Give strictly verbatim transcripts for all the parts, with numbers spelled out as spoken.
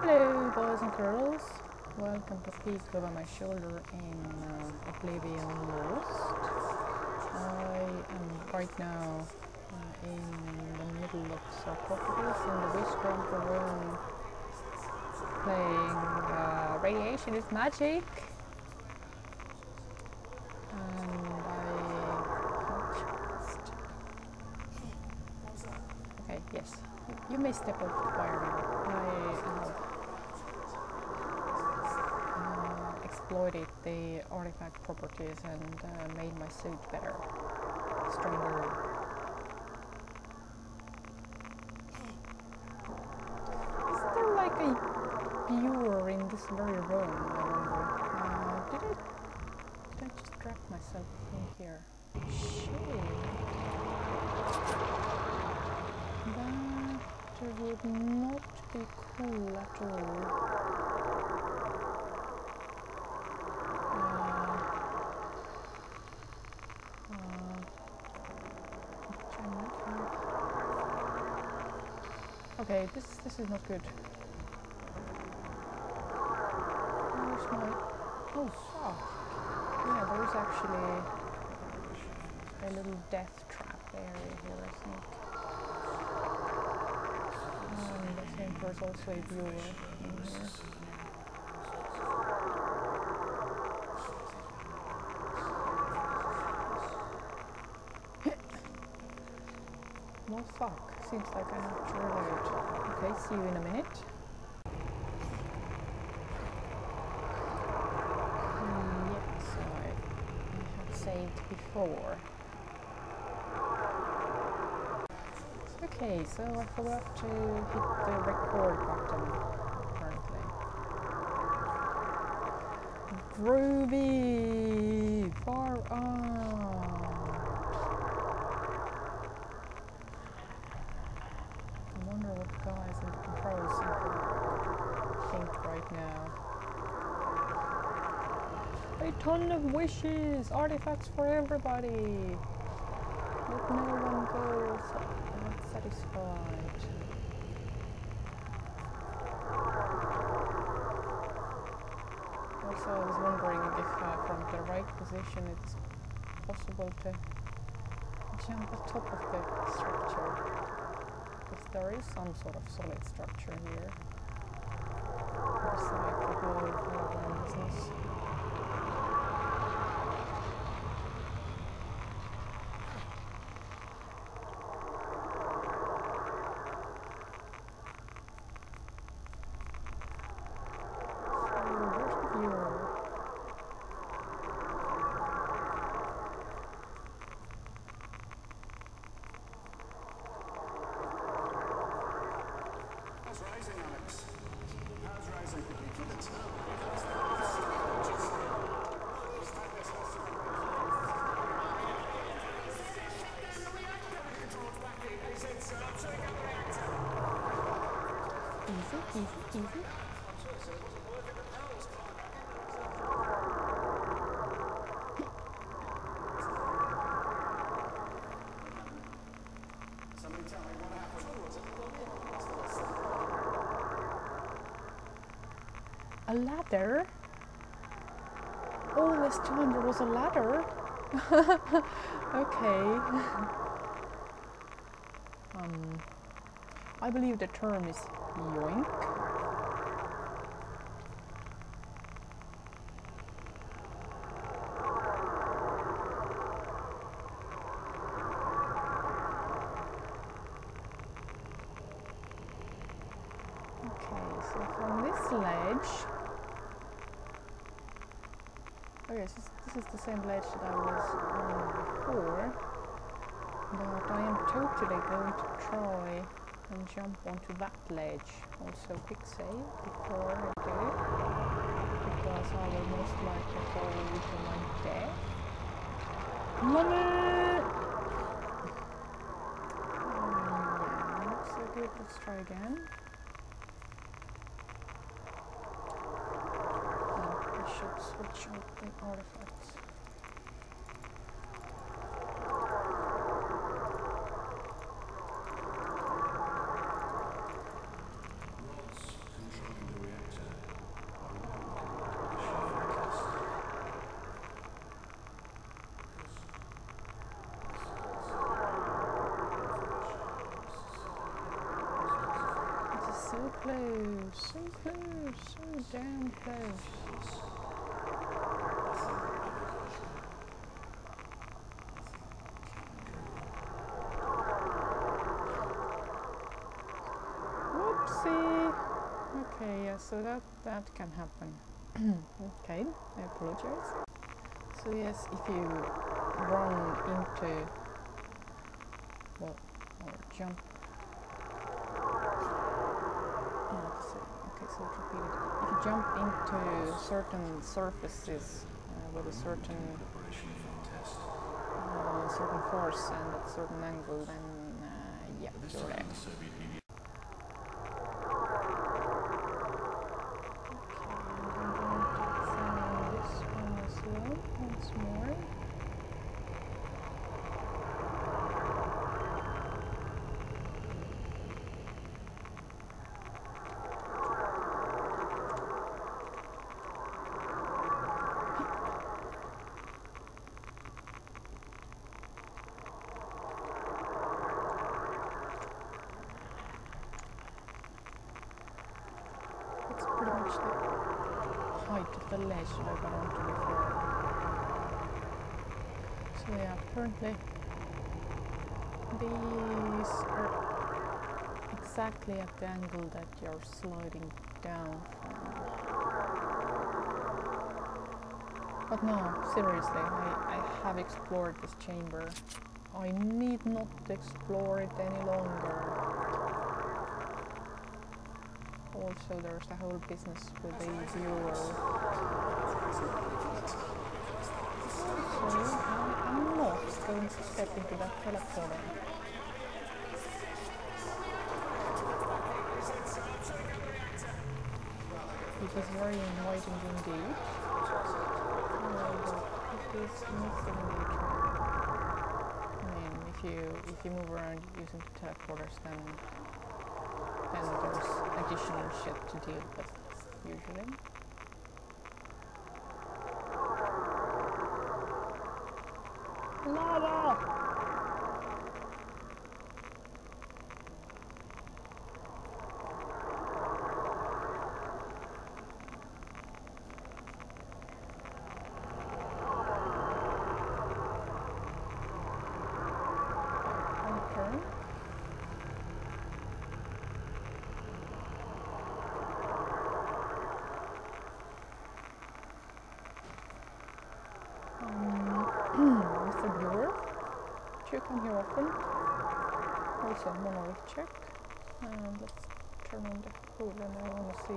Hello boys and girls, welcome to Peek Over My Shoulder in uh, Oblivion Lost. I am right now uh, in the middle of sarcophagus in the Wishcramper room playing uh, Radiation is Magic, and I just... Okay, yes, you may step off the fire now. I have exploited the artifact properties and uh, made my suit better, stronger. Is there like a viewer in this very room, I wonder? Uh, did I did I just trap myself in here? Shit. That would not be cool at all. Okay, this this is not good. Where's my... Oh fuck! Yeah, there is actually a little death trap area here, I think. And I think there's also a viewer in here. Well, fuck. Seems like I have to reload. Okay, see you in a minute. Mm, yes, I, I have saved before. Okay, so I forgot to hit the record button, apparently. Groovy! Far on! Guys in the control center think right now. A ton of wishes! Artifacts for everybody! Let no one go unsatisfied. Also, I was wondering if uh, from the right position it's possible to jump on top of the structure. If there is some sort of solid structure here, beside the whole hologram business. So, where's the viewer? Easy, easy, easy. A ladder? All this time there was a ladder? Okay. um, I believe the term is yoink. Okay, so from this ledge... Okay, this, this is the same ledge that I was on before, but I am totally going to try and jump onto that ledge. Also quick save before I do it, because I will most likely fall to my death. Love it! Um, yeah, not so good. Let's try again. Oh, I should switch out the artifacts. So close, so close, so damn close. Whoopsie! Okay, yeah, so that, that can happen. Okay, I apologize. So yes, if you run into, well, or jump. Oh, so, okay, so it's repeated. If you jump into certain surfaces uh, with a certain uh, certain force and at a certain angle, then uh, yeah, you're dead. Once more. It's pretty much the height of the ledge that I got onto before. So yeah, currently these are exactly at the angle that you're sliding down from. But no, seriously, I, I have explored this chamber. I need not explore it any longer. Also, there's the whole business with the viewer. Also, I'm not going to step into that teleporter. It is very inviting indeed. However, it is missing the track. I mean, if you if you move around using the teleporters, then then there's additional shit to deal with usually. Lava! Mister Viewer, do you come here often? Also, monolith check. And let's turn on the hood and I want to see.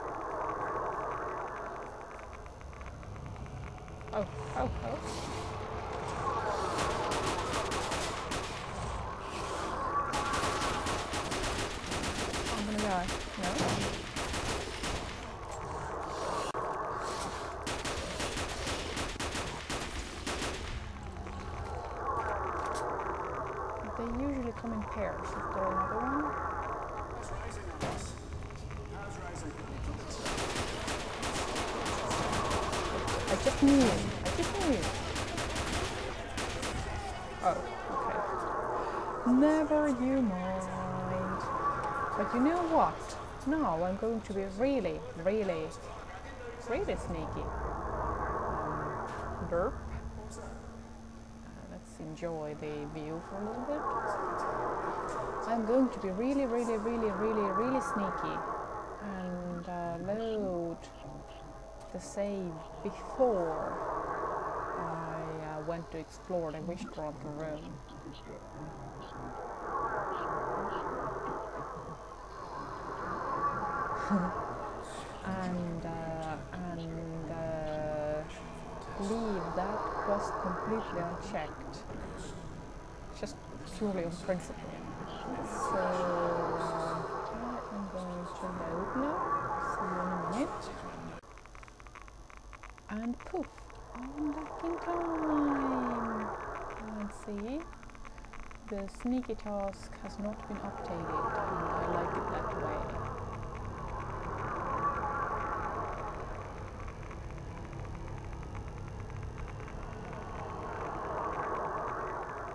Oh, oh, oh. I'm gonna die. No? They usually come in pairs. Is there another one? I just knew. I just knew. Oh, okay. Never you mind. But you know what? Now I'm going to be really, really, really sneaky. Um, derp. Enjoy the view for a little bit. I'm going to be really, really, really, really, really sneaky and uh, load the save before I uh, went to explore the Wishcraft room. and uh, and uh, leave that quest completely unchecked, just purely on principle. So uh, I'm going to load now, see you in a minute, and poof, I'm back in time. And see, the sneaky task has not been updated, and I like it that way.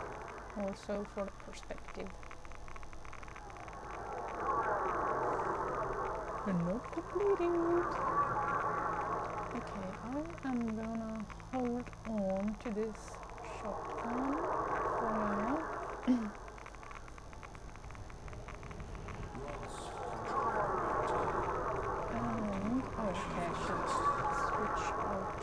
Also for the perspective. Not completed. Okay, I am gonna hold on to this shotgun for now. And oh, okay, I should switch out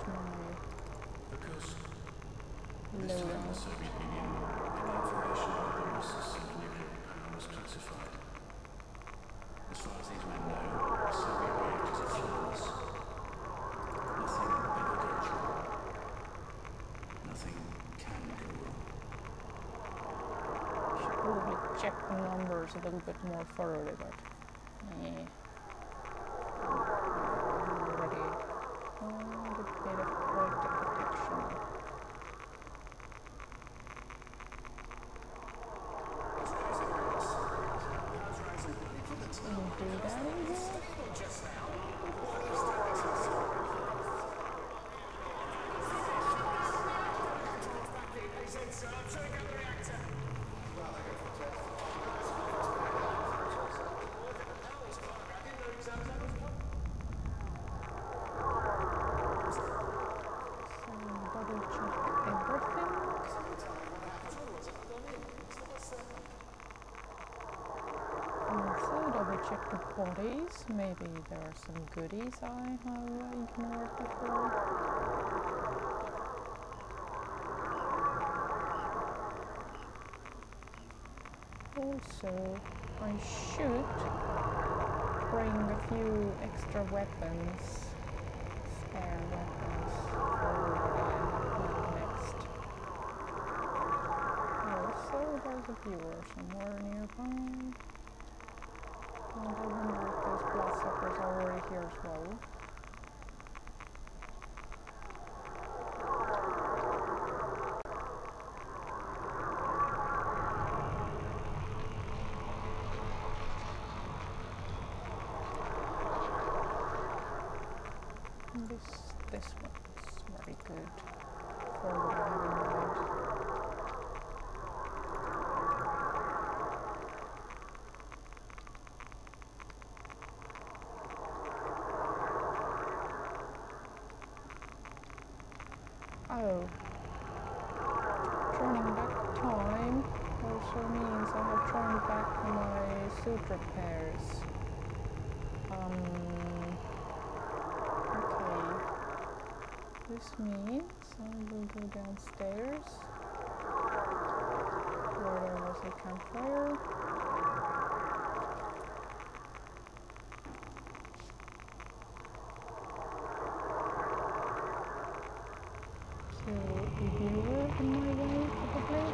my loadout. Soviet Union, any information about the risks of nuclear power was classified. As far as these men know, the Soviet reactors are flawless. Nothing ever goes wrong. Nothing can go wrong. Should probably check the numbers a little bit more thoroughly, but yeah. Already quite a bit of quality protection. Can you do that in here? Check the bodies. Maybe there are some goodies I have ignored before. Also, I should bring a few extra weapons, spare weapons, for what I have next. Also, there's a viewer somewhere nearby. And I wonder if those bloodsuckers are already here as well. And this, this one's very good for what I have in mind. Oh, turning back time also means I have turned back my suit repairs. Um, okay, this means I will go downstairs where there was a campfire. Viewer in my way, probably.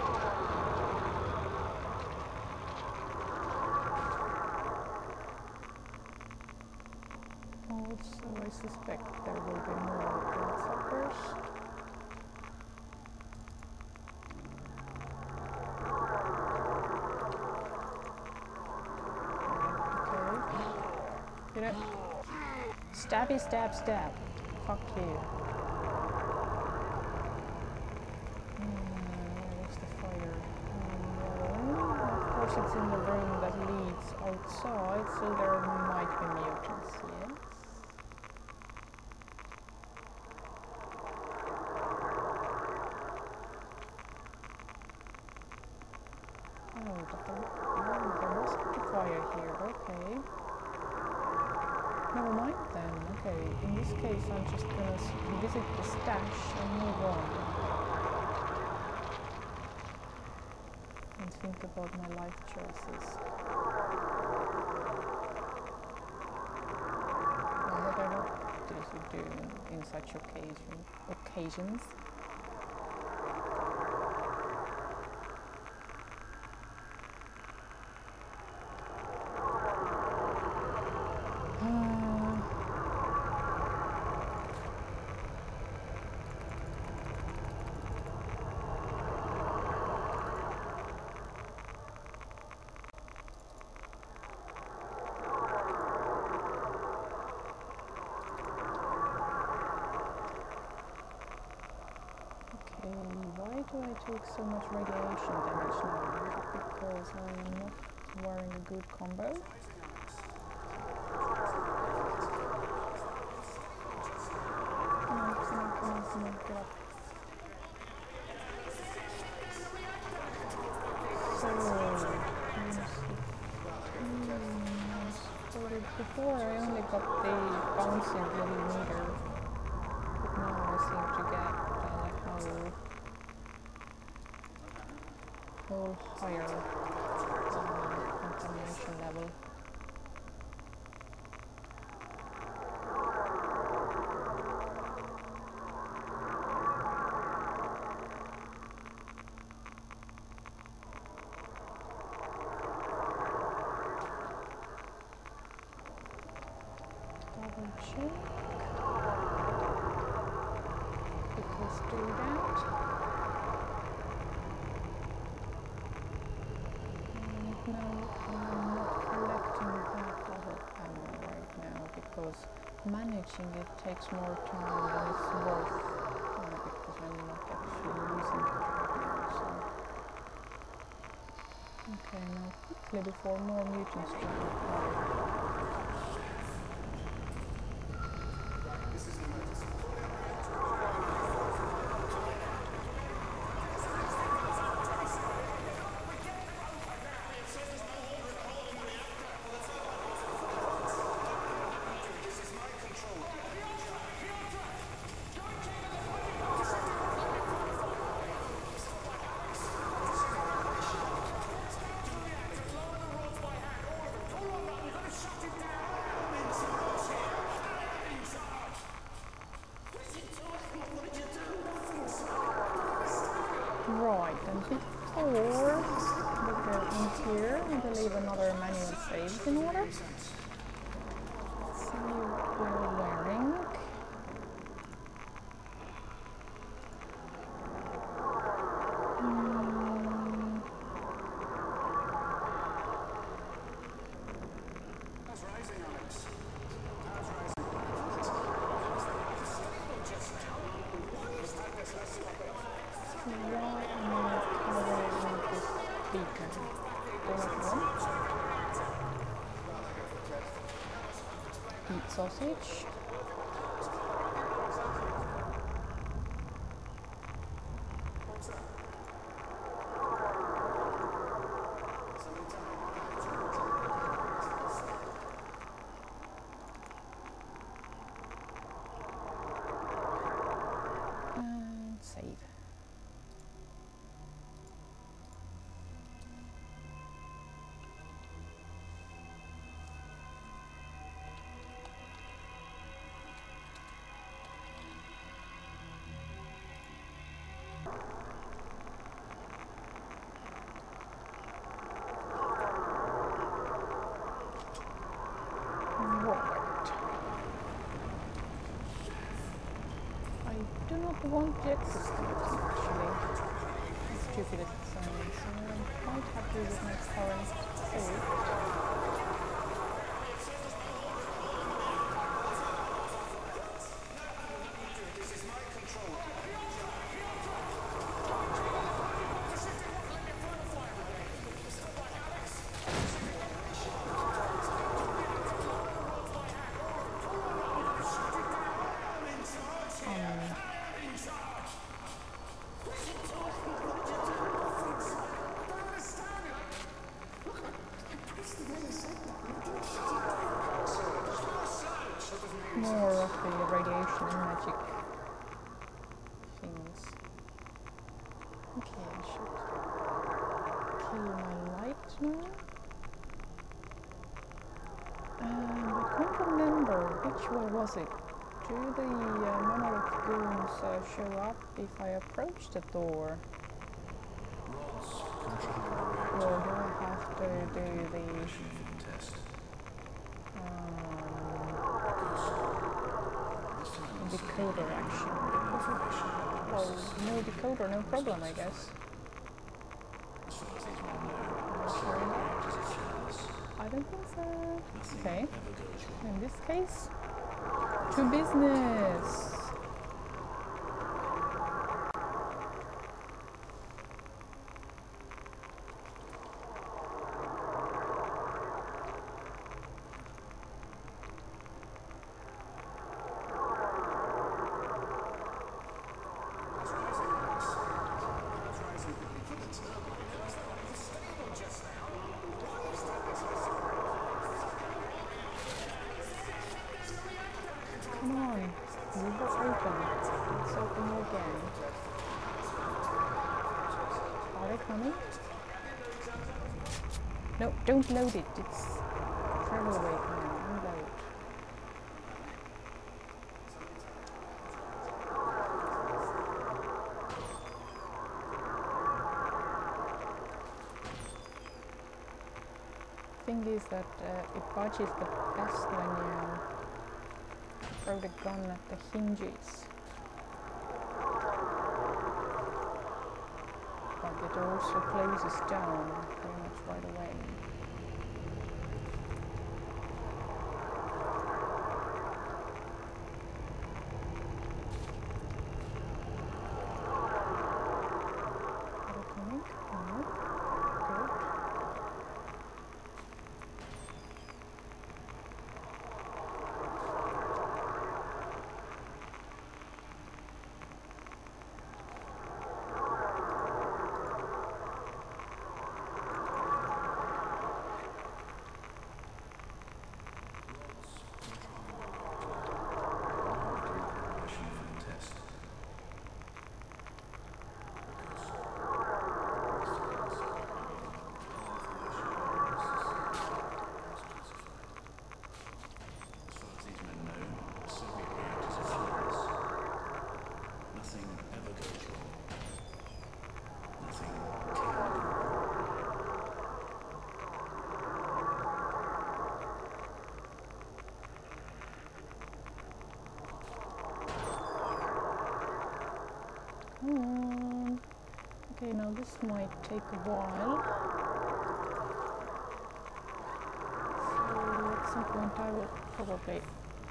Also, I suspect there will be more bloodsuckers. Okay. You know, stabby, stab, stab. Fuck you. It's in the room that leads outside, so there might be mutants, yes. Oh, but there, oh, there was a fire here, okay. Never mind then, okay. In this case, I'm just gonna visit the stash and move on. And think about my life choices. Or whatever it is you do in, in such occasion, occasions. Why do I take so much radiation damage now? Because I am not wearing a good combo. Come on, get up. So, mm, before I only got the bouncing little meter, but now I seem to get uh, the whole, whole higher um, contamination level. Double check. Because do that. And now I'm not collecting that other ammo right now because managing it takes more time than it's worth uh, because I'm not actually using it right now. So. Okay, now quickly before more mutants jump apart. Right, and before we go in here, I believe another manual save in order. Let's see what we're wearing. Mm. How's rising, Alex? How's rising? Why am I covering this beacon? Don't know. Eat sausage. And save. I do not want the exoskeleton actually. How stupid it sounds. So I'm quite happy with my current suit. More of the radiation and magic things. Okay, I should kill my light now. And I can't remember which way was it. Do the uh, monolith goons uh, show up if I approach the door? Or do I have to do the decoder action? Well, no decoder, no problem, I guess. I don't think so. Okay. In this case, to business. open. Let's open you again. Are they coming? No, don't load it. It's travel away. Come unload. Thing is that uh, it budges the best when you throw the gun at the hinges. But it also closes down pretty much right away. Are they coming? No. Good. Um, okay, now this might take a while. So at some point I will probably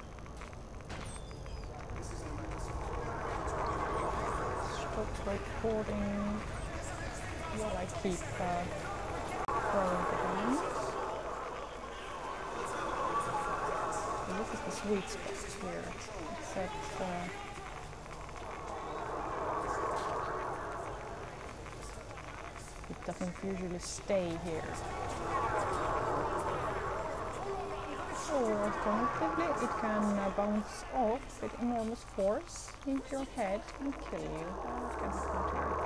stop recording while I keep uh, throwing the guns. So this is the sweet spot here, except uh, it doesn't usually stay here. Or alternatively, it can uh, bounce off with enormous force into your head and kill you. That can happen too.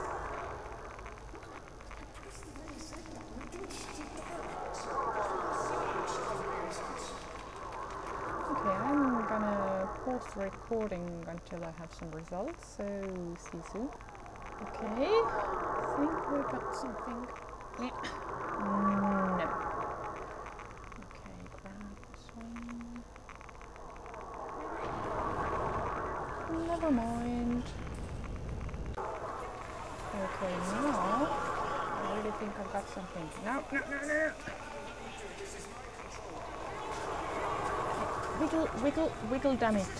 Okay, I'm gonna pause the recording until I have some results, so see you soon. Okay, I think we got something. Yeah. No. Okay, grab this one. Never mind. Okay, now I really think I've got something. No, no, no, no. Wiggle, wiggle, wiggle, damn it.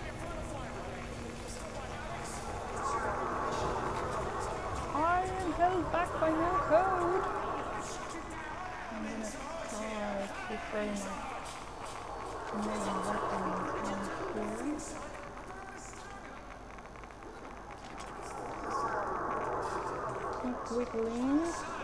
I am held back by no code. I'm gonna try to throw my main weapon in here. Keep wiggling.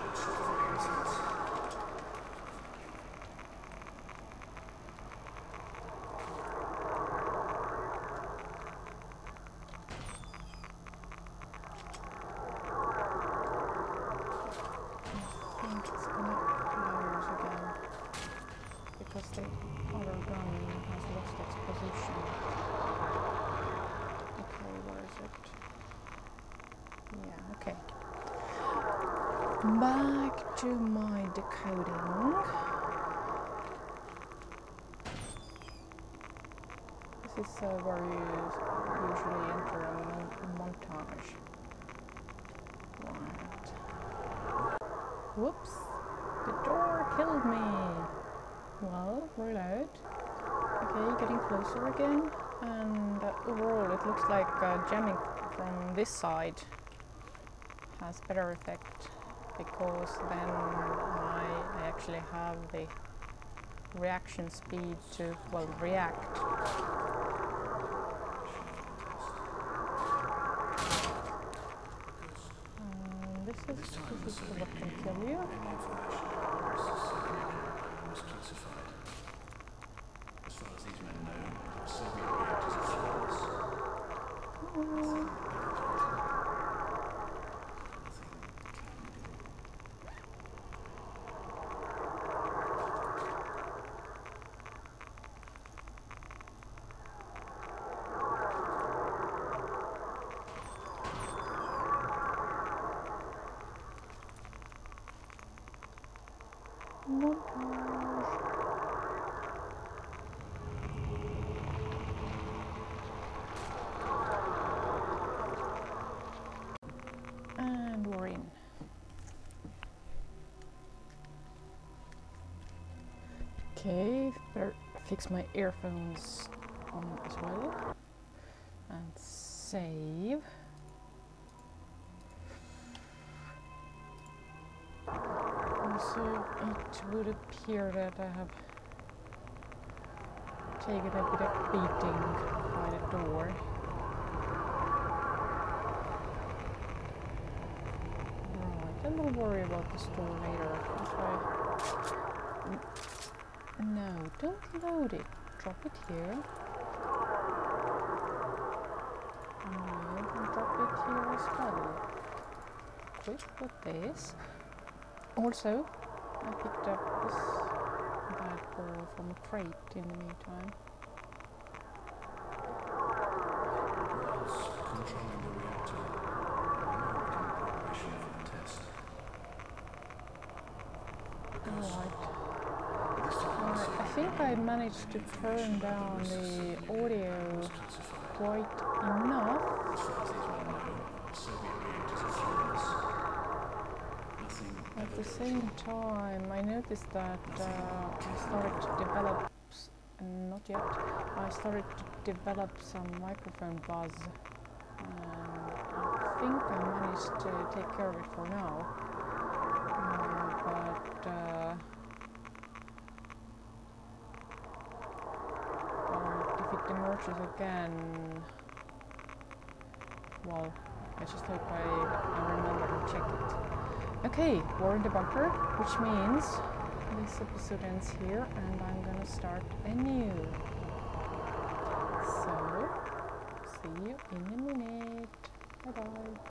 Because the other gun has lost its position. Okay, where is it? Yeah, okay. Back to my decoding. This is uh, where you usually enter a, mon a montage. Right. Whoops! The door killed me! Well, reload. Okay, getting closer again. And uh, overall it looks like uh, jamming from this side has better effect, because then I, I actually have the reaction speed to, well, react. Um, this is, this is what can kill you. As far as these men know, Soviet reactors are flawless. Okay, better fix my earphones on as well. And save. Also, it would appear that I have taken a bit of beating by the door. Right, and we'll worry about the store later. That's why. No, don't load it. Drop it here. No, and drop it here as well. Quick with this. Also, I picked up this bad ball from a crate in the meantime. Whilst controlling the reactor, I moved in preparation for the test. Because Alright. this time Alright, I think I managed to turn down the audio was classified. quite enough. As far as these men know, Soviet reactors are flawless. Nothing At ever the goes same wrong. time, I noticed that uh, I started to develop, s- not yet, I started to develop some microphone buzz. And I think I managed to take care of it for now. Uh, but, uh, but if it emerges again, well, I just hope I, I remember to check it. Okay, we're in the bunker, which means this episode ends here and I'm gonna start anew. So, see you in a minute. Bye bye.